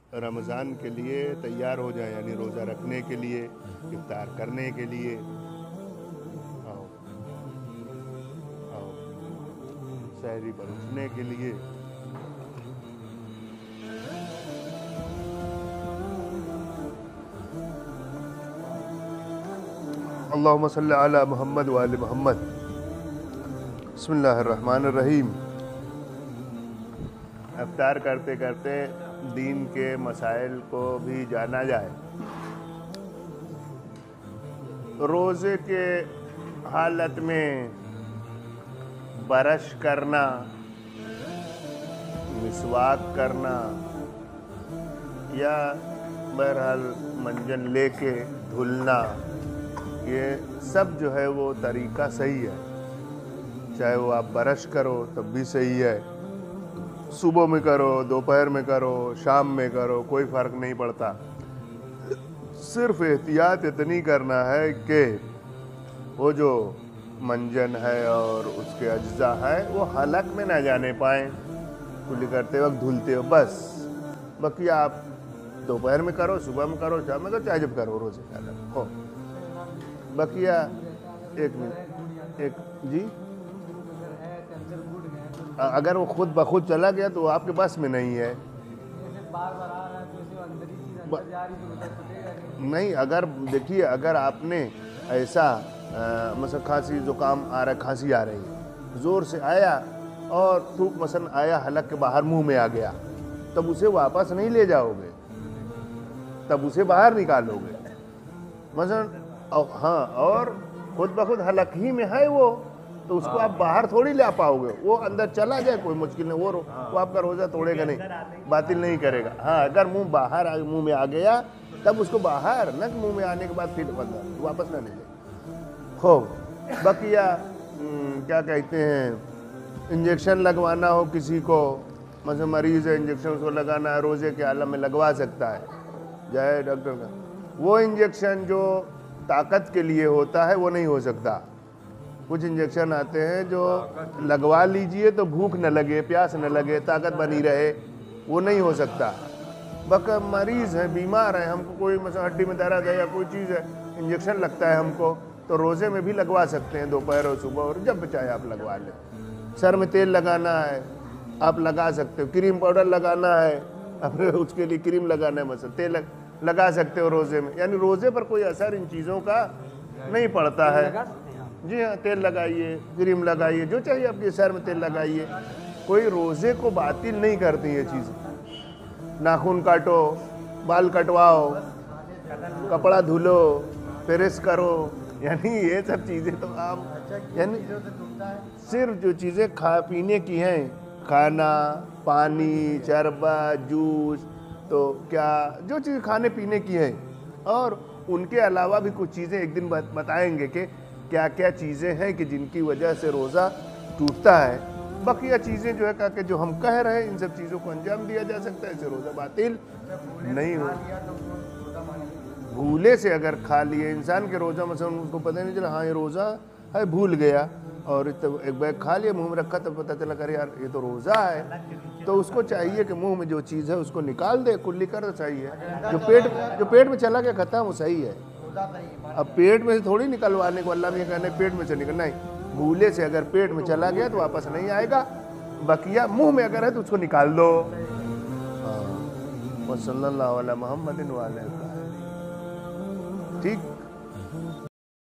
رمضان کے لیے تیار ہو جائیں، یعنی روزہ رکھنے کے لیے، افطار کرنے کے لیے. آؤ آؤ سحری پر اٹھنے کے لیے. اللہم صلی علی محمد وآل محمد. بسم اللہ الرحمن الرحیم. افطار کرتے کرتے دین کے مسائل کو بھی جانا جائے. روزے کے حالت میں برش کرنا، مسواک کرنا یا بہرحال منجن لے کے دھلنا، یہ سب جو ہے وہ طریقہ صحیح ہے. چاہے وہ آپ برش کرو تب بھی صحیح ہے، صبح میں کرو، دوپہر میں کرو، شام میں کرو، کوئی فرق نہیں پڑتا. صرف احتیاط اتنی کرنا ہے کہ وہ جو منجن ہے اور اس کے اجزاء ہے وہ حلق میں نہ جانے پائیں کلی کرتے وقت، دھلتے ہو بس. باقی آپ دوپہر میں کرو، صبح میں کرو، شام میں کرو، چاہے جب کرو روزے کا حلق ہو. بقیہ ایک منٹ جی اگر وہ خود بخود چلا گیا تو وہ آپ کے بس میں نہیں ہے. نہیں، اگر دیکھیے اگر آپ نے ایسا مثلا کھانسی زکام آ رہا ہے، کھانسی آ رہی ہے، زور سے آیا اور تھوک مثلا آیا حلق کے باہر منہ میں آ گیا، تب اسے واپس نہیں لے جاؤ گے، تب اسے باہر نکالو گے مثلا. ہاں، اور خود بخود حلق ہی میں ہے وہ، تو اس کو آپ باہر تھوڑی لے پاؤ گے. وہ اندر چلا جائے کوئی مشکل نہیں، وہ آپ کا روزہ توڑے گا نہیں، باطل نہیں کرے گا. ہاں، اگر منہ باہر منہ میں آ گیا تب اس کو باہر، نہ منہ میں آنے کے بعد پھر واپس نہ لے جائے. خوب بقیہ کیا کہتے ہیں، انجیکشن لگوانا ہو کسی کو، مثلا مریض ہے انجیکشن اس کو لگانا ہے، روزے کے عالم میں لگوا سکتا ہے، جائے ڈاکٹر کا. وہ انجیکشن جو طاقت کے لیے ہوتا ہے وہ نہیں ہو سکتا. کچھ انجیکشن آتے ہیں جو لگوا لیجئے تو بھوک نہ لگے، پیاس نہ لگے، طاقت بنی رہے، وہ نہیں ہو سکتا. بقى مریض ہیں، بیمار ہیں، ہم کو کوئی مثلا ہڈی میں درد ہے یا کوئی چیز ہے، انجیکشن لگتا ہے ہم کو، تو روزے میں بھی لگوا سکتے ہیں، دوپہر اور صبح اور جب چاہے آپ لگوا لیں. سر میں تیل لگانا ہے آپ لگا سکتے ہو، کریم پاؤڈر لگانا ہے اپنے اس کے لیے کریم لگانا ہے، مثلا تیل لگا سکتے ہو روزے میں. یعنی روزے پر کوئی اثر ان چیزوں کا نہیں پڑتا ہے. جی ہاں، تیل لگائیے، کریم لگائیے، جو چاہیے آپ کے سر میں تیل لگائیے، کوئی روزے کو باطل نہیں کرتی یہ چیزیں. ناخن کاٹو، بال کٹواؤ، کپڑا دھلو، پریس کرو، یعنی یہ سب چیزیں تو آپ یعنی صرف جو چیزیں کھا پینے کی ہیں، کھانا، پانی، شربت، جوس، تو کیا جو چیز کھانے پینے کی ہیں، اور ان کے علاوہ بھی کچھ چیزیں ایک دن بتائیں گے کہ کیا کیا چیزیں ہیں کہ جن کی وجہ سے روزہ ٹوٹتا ہے. بقیہ چیزیں جو ہے کہ جو ہم کہہ رہے ہیں ان سب چیزوں کو انجام دیا جا سکتا ہے، اسے روزہ باطل نہیں ہو. بھولے سے اگر کھا لیے انسان کے روزہ، مثلا اس کو پتہ نہیں چلا ہاں یہ روزہ ہے، بھول گیا اور ایک بیگ کھا لیا، منہ میں رکھا تو پتہ چلا کہ یار یہ تو روزہ ہے، تو اس کو چاہیے کہ منہ میں جو چیز ہے اس کو نکال دے، کلی کر چاہیے. جو پیٹ میں چلا گیا ختم، وہ صحیح ہے. اب پیٹ میں سے تھوڑی نکلوانے کو اللہ میں یہ کہنا ہے پیٹ میں سے نکلنا ہے. بھولے سے اگر پیٹ میں چلا گیا تو واپس نہیں آئے گا. بقیہ منہ میں اگر ہے تو اس کو نکال دو. وصلی اللہ علی محمد وعلیہ. ٹھیک.